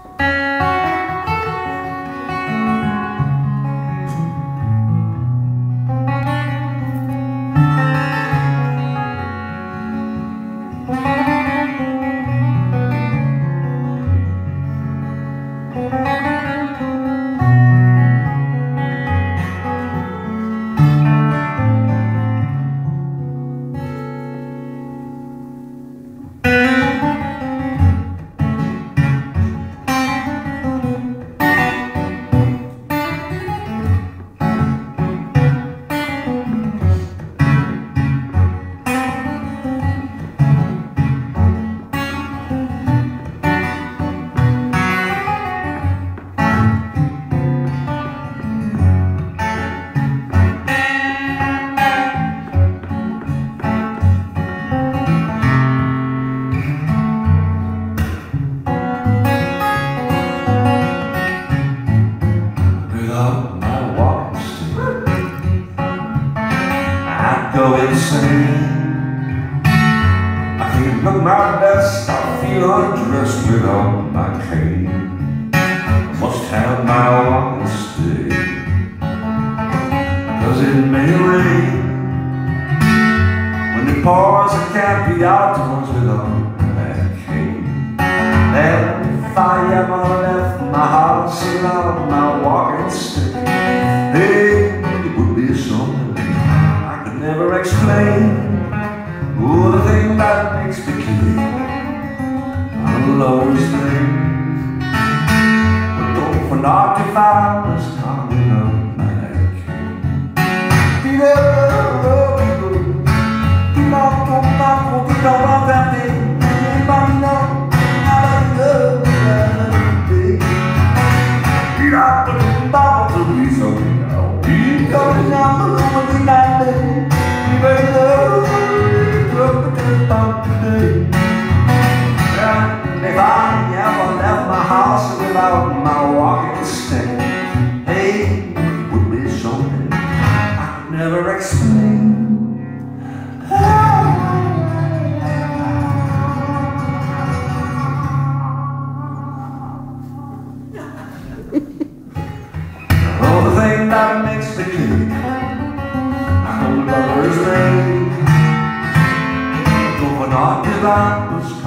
Go insane. I can't look my best, I feel undressed without my cane. I must have my walking stick, 'cause it may rain. When it pours, I can't be outdoors without that cane. And if I ever left my house without my walking stick, hey, it would be something never explain. Oh, the thing that makes me kill, I'll always think. But don't for not if I was coming up my if I ever left my house without my walking stick, hey, it would be something I could never explain. Oh, the thing that makes me kick, I know lover's rain. Going on till I was